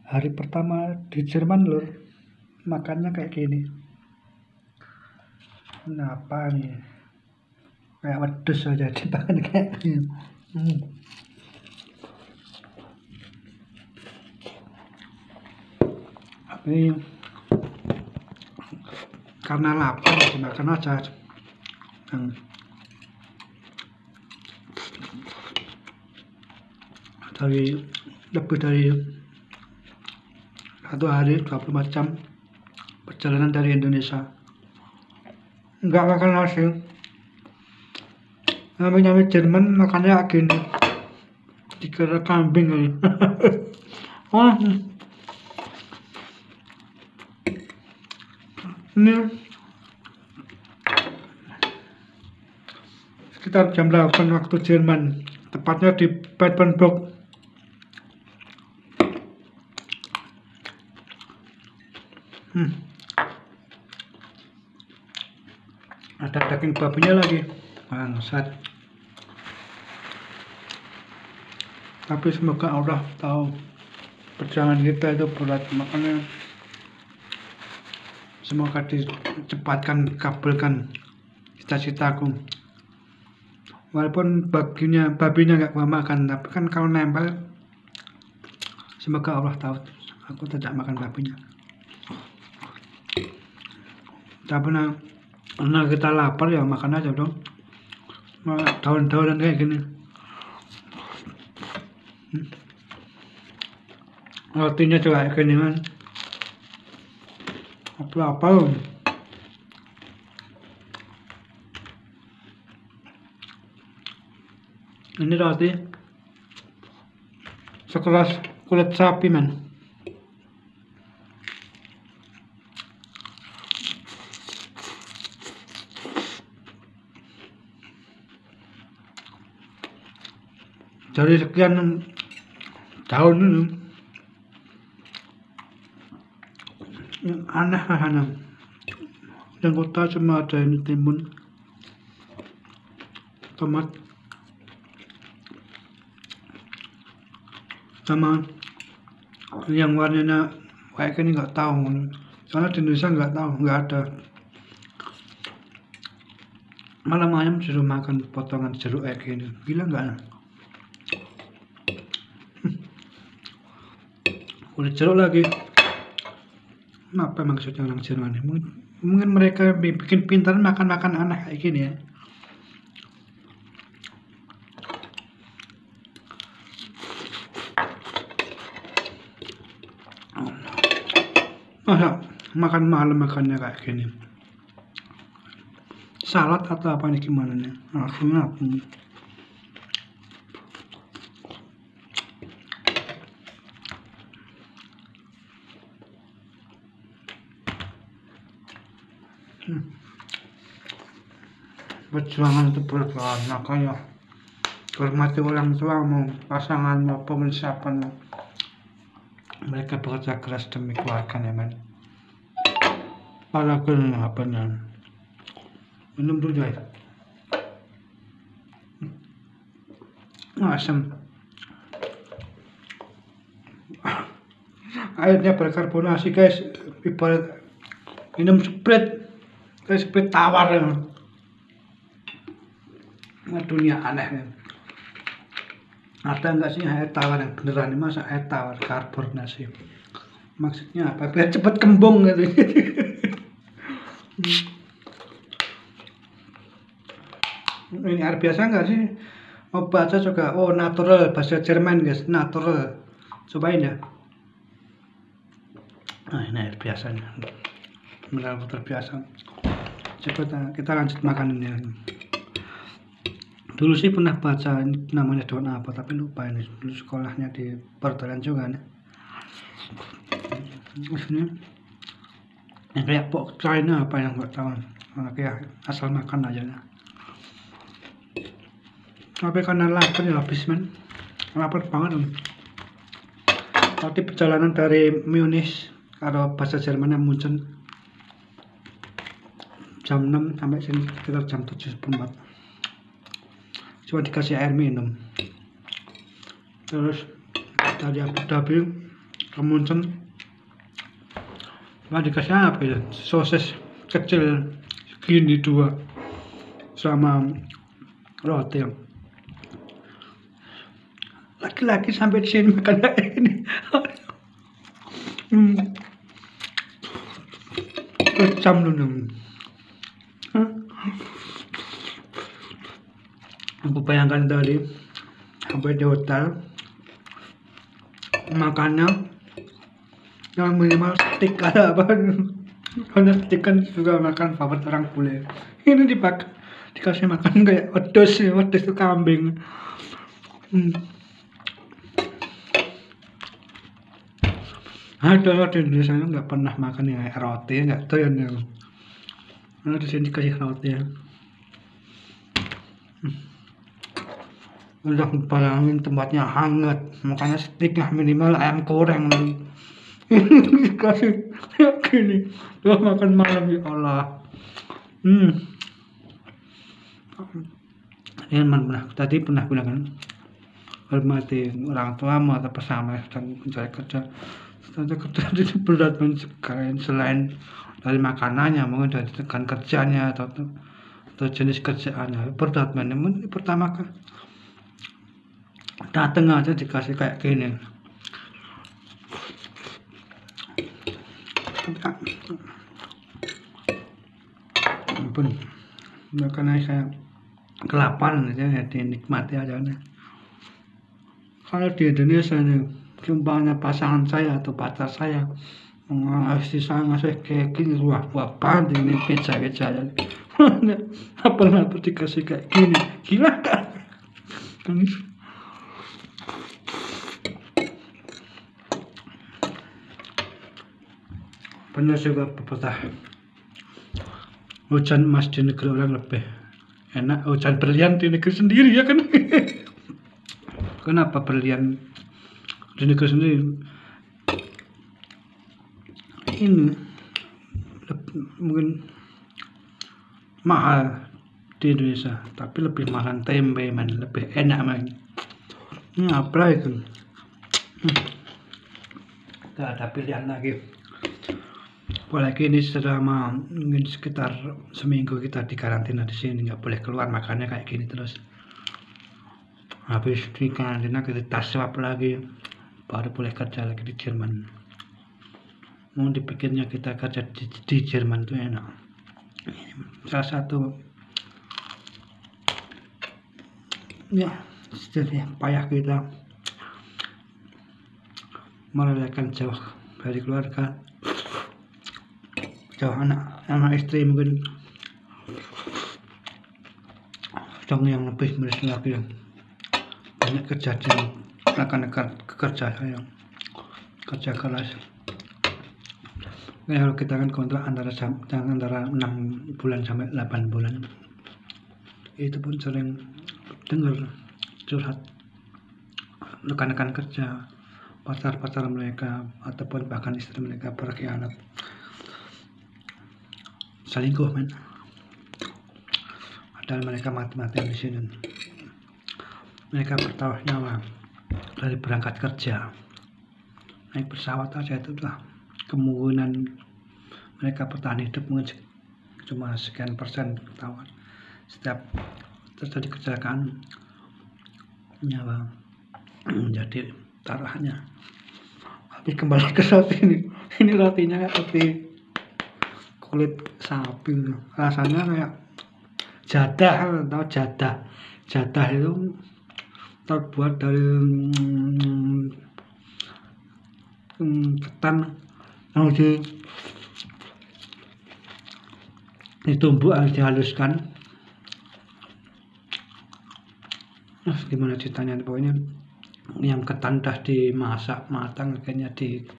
Hari pertama di Jerman lur, makannya kayak gini. Kenapa nih? Kayak wedus aja dimakan kayak gini. Tapi karena lapar dimakan aja. Dari lebih dari 1 hari 24 jam perjalanan dari Indonesia, nggak makan nasi. Namanya Jerman makannya gini, dikira kambing kali. Wah, ini sekitar jam 8 waktu Jerman, tepatnya di Papenburg. Ada daging babinya lagi, bangsat. Tapi semoga Allah tahu perjalanan kita itu berat, makanya semoga dicepatkan, kabulkan cita-citaku. Walaupun babinya nggak gua makan, tapi kan kalau nempel, semoga Allah tahu aku tidak makan babinya. Tapi karena kita lapar ya makan aja dong. Daun-daunan kayak gini. Rotinya juga kayak gini kan. Apa-apa. Ini roti sekelas kulit sapi man. Dari sekian tahun ini yang aneh-aneh, dan kota cuma ada ini timun, tomat, sama yang warnanya kayak gini nggak tahu. Soalnya di Indonesia nggak tahu, nggak ada. Malam ayam suruh makan potongan jeruk kayak gini, gila nggak? Kulit jeruk lagi. Apa maksudnya orang Jerman? Mungkin mereka bikin pintar makan-makan aneh kayak gini ya. Masa makan malam makannya kayak gini? Salad atau apa nih, gimana nih? Langsung aku. Perjuangan itu berat banget, makanya hormati orang tuamu, pasanganmu, maupun siapapun. Mereka bekerja keras demi keluarganya men. Apalagi apa nih? Minum dulu guys. Asam. Airnya berkarbonasi guys, ibarat minum Sprite, kayak Sprite tawar ya. Dunia aneh ya. Ada nggak sih air tawar yang beneran? Masa air tawar karbonasi? Maksudnya apa? Biar cepet kembung gitu. Ini air biasa nggak sih? Mau baca juga, oh natural, bahasa Jerman guys, natural. Cobain ya. Nah ini air biasanya, benar-benar biasa. Coba kita lanjut makan ini. Dulu sih pernah baca ini namanya daun apa, tapi lupa ini. Dulu sekolahnya di pertanian juga nih. Ini yang kayak pok China apa yang nggak tahu. Kayak asal makan aja lah. Tapi karena lapar ya habis man, lapar banget. Tadi perjalanan dari Munich atau bahasa Jermannya Munchen jam 6 sampai sini sekitar jam 7.04. Cuma dikasih air minum. Terus dari Abu Dhabi kemudian dikasih apa ya, sosis kecil segini 2 sama roti. Laki-laki sampai di sini makan kayak ini. Kecam dulu. Aku bayangkan tadi sampai di hotel makannya yang minimal steak ada apa, karena steak kan juga makan favorit orang bule. Ini dikasih makan kayak wedus itu kambing. Ada di Indonesia nggak pernah makan yang kayak roti, nggak tahu ya. Karena di sini dikasih roti ya. Udah bayangin tempatnya hangat, makanya steaknya minimal ayam goreng lagi. Dikasih kayak gini, udah makan malam ya Allah. Ini pernah bilang kan, hormati orang tuamu atau bersama sedang mencari kerja. Kerja itu berat sekali, selain dari makanannya, mungkin dari tekan kerjanya atau jenis kerjaannya berat. Pertama kan dateng aja dikasih kayak gini. Ampun, karena saya kelaparan aja ya, dinikmati aja nih. Kalau di Indonesia nih, umpamanya pasangan saya atau pacar saya istri saya ngasih kayak gini, wah banget ini pizza aja. Apa dikasih kayak gini, gila kan? Benar juga pepatah, hujan emas di negeri orang lebih enak hujan berlian di negeri sendiri, ya kan? Kenapa berlian di negeri sendiri? Ini mungkin mahal di Indonesia, tapi lebih mahal tempe, lebih enak man. Apa itu? Tidak ada pilihan lagi. Apalagi ini selama mungkin sekitar seminggu kita di karantina di sini, nggak boleh keluar, makannya kayak gini terus. Habis di karantina kita tes swab lagi, baru boleh kerja lagi di Jerman. Mau dipikirnya kita kerja di Jerman itu enak. Salah satu ya jadi payah kita merelakan jauh dari keluarga, jauh anak istri, mungkin dong yang lebih miris lagi, banyak kejadian rekan-rekan kerja saya kerja keras. Kalau kita kan kontrak antara 6 bulan sampai 8 bulan, itu pun sering dengar curhat rekan-rekan kerja, pacar-pacar mereka ataupun bahkan istri mereka berkhianat, selingkuh men. Padahal mereka mati-matian di sini. Mereka bertaruh nyawa dari berangkat kerja, naik pesawat aja itu lah kemungkinan mereka bertahan hidup mungkin cuma sekian persen ketahuan. Setiap terjadi kecelakaan, nyawa menjadi taruhannya. Tapi kembali ke roti ini rotinya kayak roti kulit sapi, rasanya kayak jadah. Atau jadah itu terbuat dari ketan yang ditumbuk, dihaluskan. Gimana ceritanya, pokoknya yang ketan dah dimasak matang, akhirnya